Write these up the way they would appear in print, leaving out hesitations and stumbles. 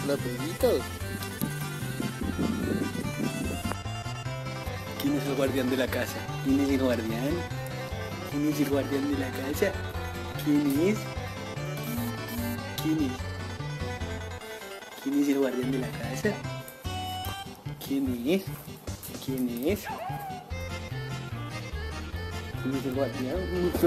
Hola, perrito. ¿Quién es el guardián de la casa? ¿Quién es el guardián? ¿Quién es el guardián de la casa? ¿Quién es? ¿Quién es? ¿Quién es el guardián de la casa? ¿Quién es? ¿Quién es? ¿Quién es el guardián?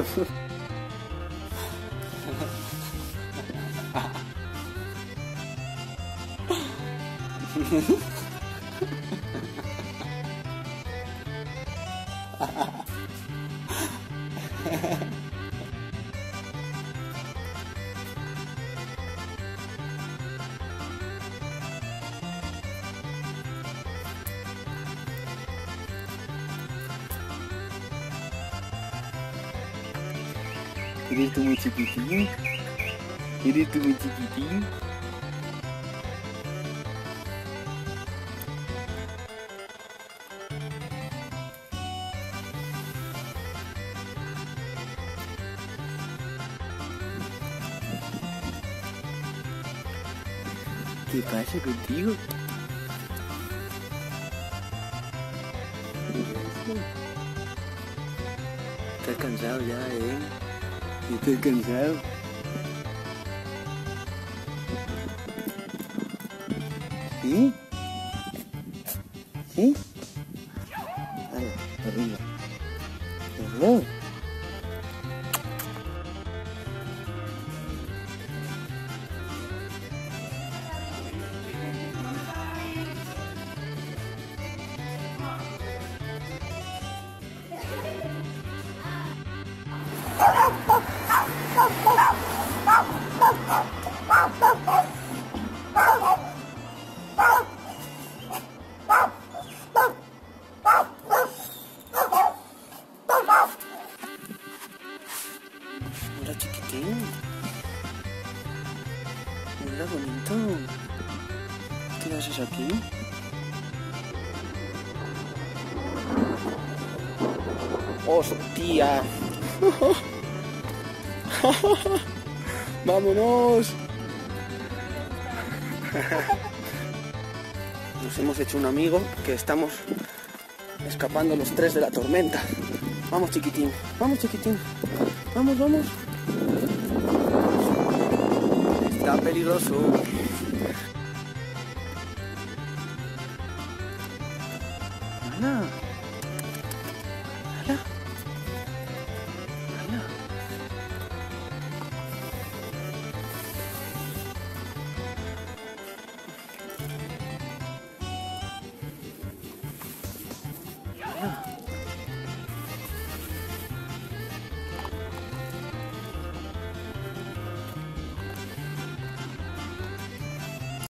¿Eres tú muy chiquitín? ¿Eres tú muy chiquitín? ¿Qué pasa contigo? ¿Estás cansado ya, ¿Estás cansado? ¿Sí? ¿Sí? Arriba. ¿Verdad? Hola, chiquitín. Hola, bonito. ¿Qué haces aquí? ¡Hostia! ¡Vámonos! Nos hemos hecho un amigo que estamos escapando los tres de la tormenta. Vamos, chiquitín. Vamos, chiquitín. Vamos, vamos. Está peligroso. Ana.